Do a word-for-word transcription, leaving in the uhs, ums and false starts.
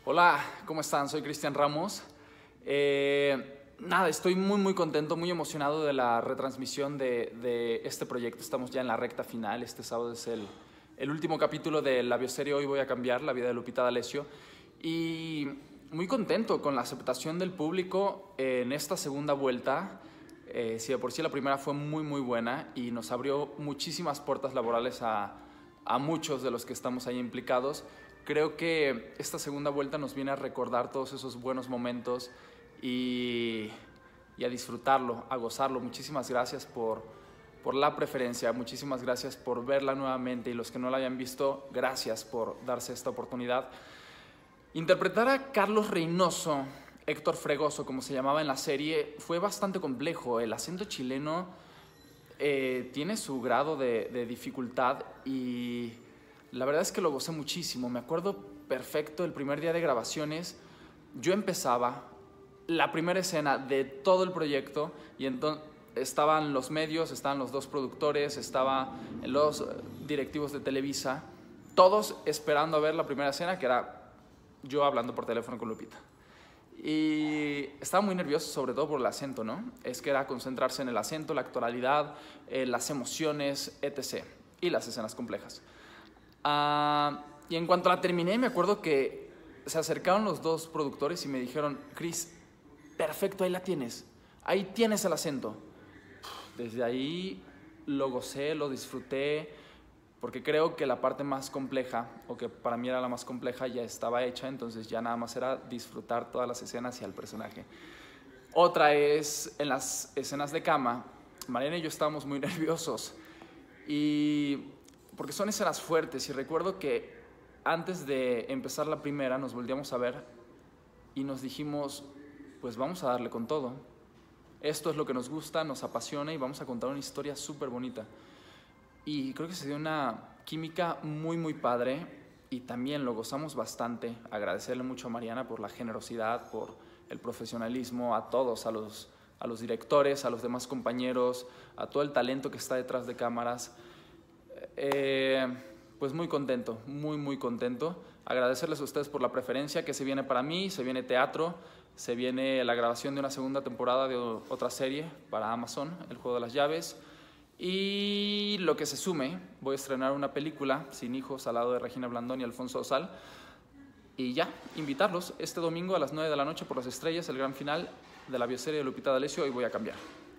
Hola, ¿cómo están? Soy Cristian Ramos. Eh, nada, estoy muy muy contento, muy emocionado de la retransmisión de, de este proyecto. Estamos ya en la recta final. Este sábado es el, el último capítulo de la bioserie Hoy voy a cambiar, la vida de Lupita D'Alessio. Y muy contento con la aceptación del público en esta segunda vuelta. Eh, si de por sí la primera fue muy muy buena y nos abrió muchísimas puertas laborales a, a muchos de los que estamos ahí implicados, creo que esta segunda vuelta nos viene a recordar todos esos buenos momentos y, y a disfrutarlo, a gozarlo. Muchísimas gracias por, por la preferencia, muchísimas gracias por verla nuevamente, y los que no la hayan visto, gracias por darse esta oportunidad. Interpretar a Carlos Reynoso, Héctor Fregoso, como se llamaba en la serie, fue bastante complejo. El acento chileno eh, tiene su grado de, de dificultad y la verdad es que lo gocé muchísimo. Me acuerdo perfecto el primer día de grabaciones. Yo empezaba la primera escena de todo el proyecto y entonces estaban los medios, estaban los dos productores, estaban los directivos de Televisa, todos esperando a ver la primera escena, que era yo hablando por teléfono con Lupita. Y estaba muy nervioso, sobre todo por el acento, ¿no? Es que era concentrarse en el acento, la actoralidad, eh, las emociones, etcétera. Y las escenas complejas. Uh, y en cuanto la terminé, me acuerdo que se acercaron los dos productores y me dijeron: Chris, perfecto, ahí la tienes, ahí tienes el acento. Desde ahí lo gocé, lo disfruté, porque creo que la parte más compleja, o que para mí era la más compleja, ya estaba hecha. Entonces ya nada más era disfrutar todas las escenas y al personaje. Otra es en las escenas de cama. Mariana y yo estábamos muy nerviosos y porque son escenas fuertes, y recuerdo que antes de empezar la primera nos volvíamos a ver y nos dijimos: pues vamos a darle con todo, esto es lo que nos gusta, nos apasiona y vamos a contar una historia súper bonita. Y creo que se dio una química muy muy padre y también lo gozamos bastante. Agradecerle mucho a Mariana por la generosidad, por el profesionalismo, a todos, a los, a los directores, a los demás compañeros, a todo el talento que está detrás de cámaras. Eh, pues muy contento, muy muy contento. Agradecerles a ustedes por la preferencia que se viene para mí. Se viene teatro, se viene la grabación de una segunda temporada de otra serie para Amazon, El Juego de las Llaves, y lo que se sume. Voy a estrenar una película, Sin Hijos, al lado de Regina Blandón y Alfonso Dosal. Y ya, invitarlos este domingo a las nueve de la noche por Las Estrellas, el gran final de la bioserie de Lupita D'Alessio, Hoy voy a cambiar.